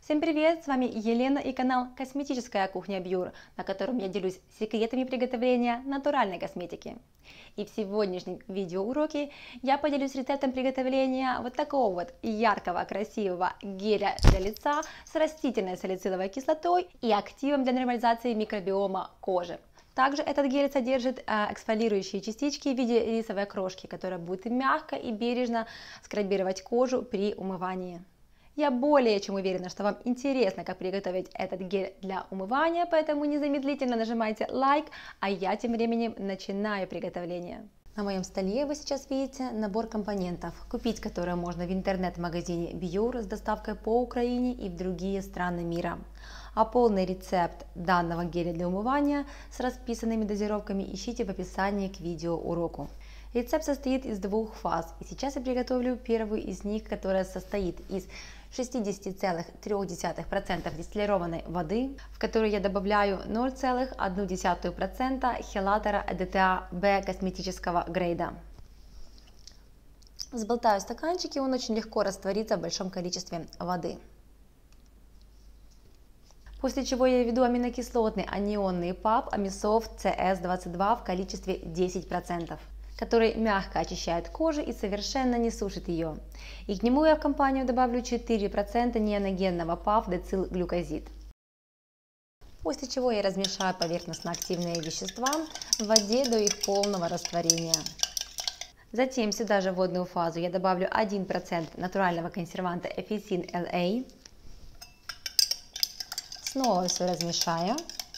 Всем привет, с вами Елена и канал Косметическая кухня Бьюр, на котором я делюсь секретами приготовления натуральной косметики. И в сегодняшнем видеоуроке я поделюсь рецептом приготовления вот такого вот яркого, красивого геля для лица с растительной салициловой кислотой и активом для нормализации микробиома кожи. Также этот гель содержит эксфолирующие частички в виде рисовой крошки, которая будет мягко и бережно скрабировать кожу при умывании. Я более чем уверена, что вам интересно, как приготовить этот гель для умывания, поэтому незамедлительно нажимайте лайк, а я тем временем начинаю приготовление. На моем столе вы сейчас видите набор компонентов, купить которые можно в интернет-магазине Бьюр с доставкой по Украине и в другие страны мира. А полный рецепт данного геля для умывания с расписанными дозировками ищите в описании к видеоуроку. Рецепт состоит из двух фаз, и сейчас я приготовлю первую из них, которая состоит из 60,3% дистиллированной воды, в которую я добавляю 0,1% хелатора EDTA B косметического грейда. Взболтаю стаканчик, и он очень легко растворится в большом количестве воды. После чего я введу аминокислотный анионный ПАП Amisoft CS22 в количестве 10%. Который мягко очищает кожу и совершенно не сушит ее. И к нему я в компанию добавлю 4% неоногенного ПАФ децилглюкозид. После чего я размешаю поверхностно-активные вещества в воде до их полного растворения. Затем сюда же в водную фазу я добавлю 1% натурального консерванта Effecin LA. Снова все размешаю.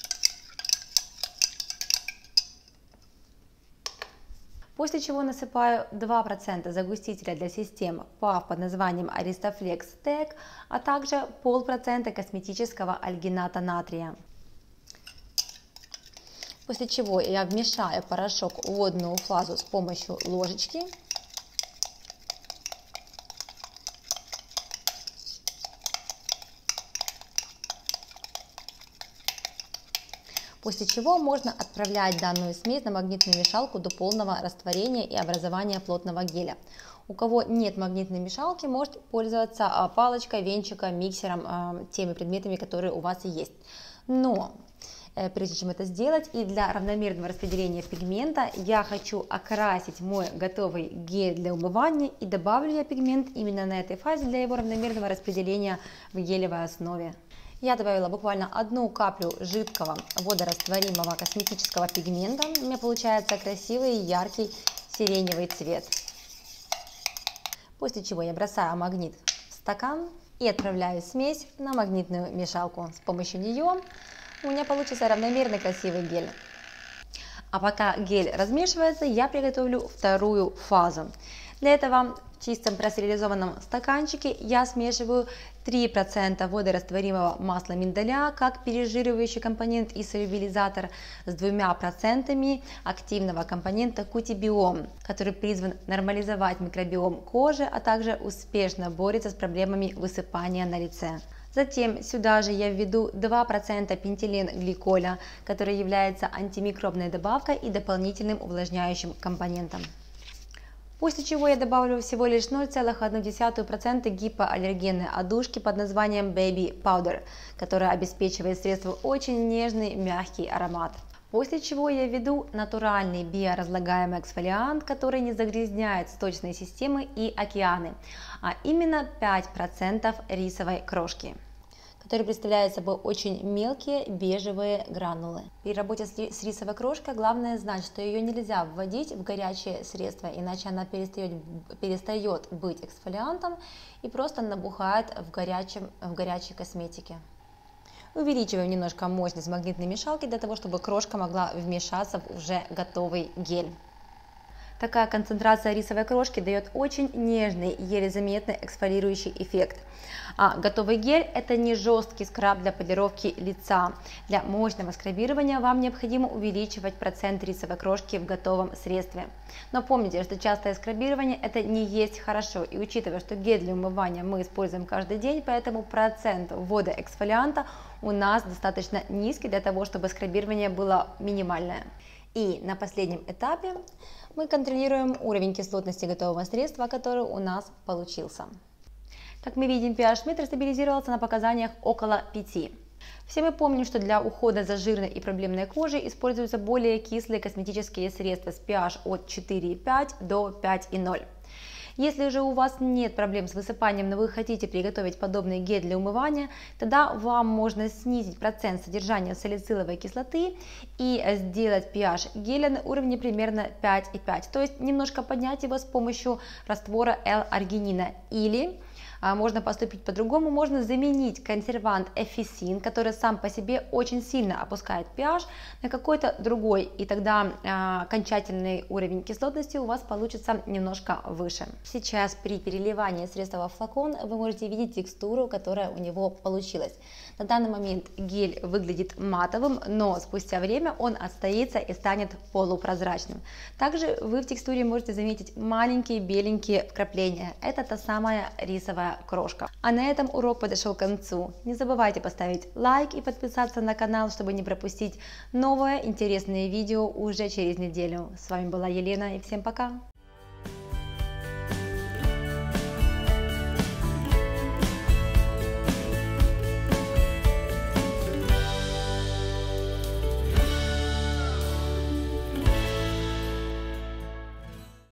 После чего насыпаю 2% загустителя для систем ПАФ под названием Aristaflex Tec, а также 0,5% косметического альгината натрия. После чего я вмешаю порошок в водную фазу с помощью ложечки. После чего можно отправлять данную смесь на магнитную мешалку до полного растворения и образования плотного геля. У кого нет магнитной мешалки, может пользоваться палочкой, венчиком, миксером, теми предметами, которые у вас есть. Но прежде чем это сделать, и для равномерного распределения пигмента, я хочу окрасить мой готовый гель для умывания, и добавлю я пигмент именно на этой фазе для его равномерного распределения в гелевой основе. Я добавила буквально 1 каплю жидкого водорастворимого косметического пигмента. У меня получается красивый яркий сиреневый цвет. После чего я бросаю магнит в стакан и отправляю смесь на магнитную мешалку. С помощью нее у меня получится равномерный красивый гель. А пока гель размешивается, я приготовлю вторую фазу. Для этого в чистом пастеризованном стаканчике я смешиваю 3% водорастворимого масла миндаля как пережиривающий компонент и солюбилизатор с 2% активного компонента кутибиом, который призван нормализовать микробиом кожи, а также успешно борется с проблемами высыпания на лице. Затем сюда же я введу 2% пентиленгликоля, который является антимикробной добавкой и дополнительным увлажняющим компонентом. После чего я добавлю всего лишь 0,1% гипоаллергенной одушки под названием Baby Powder, которая обеспечивает средству очень нежный мягкий аромат. После чего я введу натуральный биоразлагаемый эксфолиант, который не загрязняет сточные системы и океаны, а именно 5% рисовой крошки, который представляет собой очень мелкие бежевые гранулы. При работе с рисовой крошкой главное знать, что ее нельзя вводить в горячее средство, иначе она перестает быть эксфолиантом и просто набухает в горячей косметике. Увеличиваем немножко мощность магнитной мешалки для того, чтобы крошка могла вмешаться в уже готовый гель. Такая концентрация рисовой крошки дает очень нежный, еле заметный эксфолирующий эффект. А готовый гель – это не жесткий скраб для полировки лица. Для мощного скрабирования вам необходимо увеличивать процент рисовой крошки в готовом средстве. Но помните, что частое скрабирование – это не есть хорошо. И учитывая, что гель для умывания мы используем каждый день, поэтому процент ввода эксфолианта у нас достаточно низкий для того, чтобы скрабирование было минимальное. И на последнем этапе мы контролируем уровень кислотности готового средства, который у нас получился. Как мы видим, pH метра стабилизировался на показаниях около 5. Все мы помним, что для ухода за жирной и проблемной кожей используются более кислые косметические средства с pH от 4,5 до 5,0. Если же у вас нет проблем с высыпанием, но вы хотите приготовить подобный гель для умывания, тогда вам можно снизить процент содержания салициловой кислоты и сделать pH геля на уровне примерно 5,5, то есть немножко поднять его с помощью раствора L-аргинина. Или можно поступить по-другому, можно заменить консервант эфисин, который сам по себе очень сильно опускает pH, на какой-то другой, и тогда окончательный уровень кислотности у вас получится немножко выше. Сейчас при переливании средства во флакон вы можете видеть текстуру, которая у него получилась. На данный момент гель выглядит матовым, но спустя время он отстоится и станет полупрозрачным. Также вы в текстуре можете заметить маленькие беленькие вкрапления. Это та самая рисовая крошка. А на этом урок подошел к концу. Не забывайте поставить лайк и подписаться на канал, чтобы не пропустить новое интересное видео уже через неделю. С вами была Елена, и всем пока!